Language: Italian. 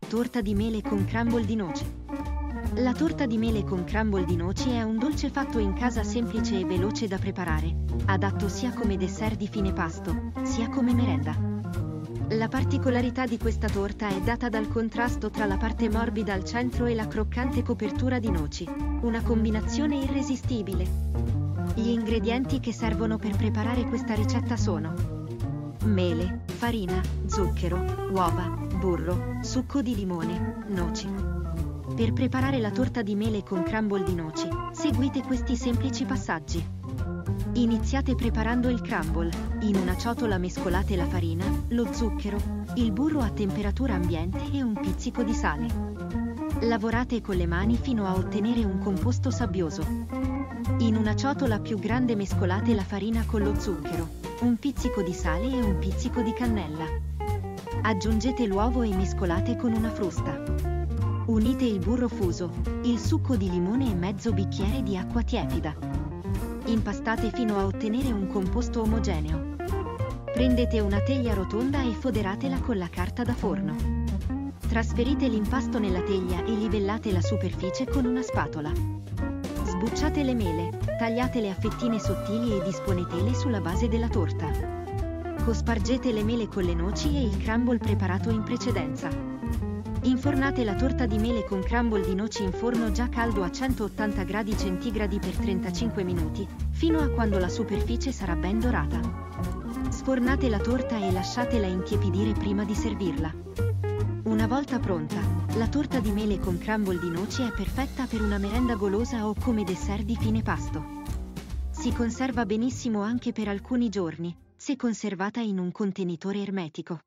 Torta di mele con crumble di noci. La torta di mele con crumble di noci è un dolce fatto in casa semplice e veloce da preparare, adatto sia come dessert di fine pasto, sia come merenda. La particolarità di questa torta è data dal contrasto tra la parte morbida al centro e la croccante copertura di noci, una combinazione irresistibile. Gli ingredienti che servono per preparare questa ricetta sono mele, farina, zucchero, uova, burro, succo di limone, noci. Per preparare la torta di mele con crumble di noci, seguite questi semplici passaggi. Iniziate preparando il crumble. In una ciotola mescolate la farina, lo zucchero, il burro a temperatura ambiente e un pizzico di sale. Lavorate con le mani fino a ottenere un composto sabbioso. In una ciotola più grande mescolate la farina con lo zucchero, un pizzico di sale e un pizzico di cannella. Aggiungete l'uovo e mescolate con una frusta. Unite il burro fuso, il succo di limone e mezzo bicchiere di acqua tiepida. Impastate fino a ottenere un composto omogeneo. Prendete una teglia rotonda e foderatela con la carta da forno. Trasferite l'impasto nella teglia e livellate la superficie con una spatola. Sbucciate le mele, tagliatele a fettine sottili e disponetele sulla base della torta. Cospargete le mele con le noci e il crumble preparato in precedenza. Infornate la torta di mele con crumble di noci in forno già caldo a 180 gradi centigradi per 35 minuti, fino a quando la superficie sarà ben dorata. Sfornate la torta e lasciatela intiepidire prima di servirla. Una volta pronta, la torta di mele con crumble di noci è perfetta per una merenda golosa o come dessert di fine pasto. Si conserva benissimo anche per alcuni giorni, se conservata in un contenitore ermetico.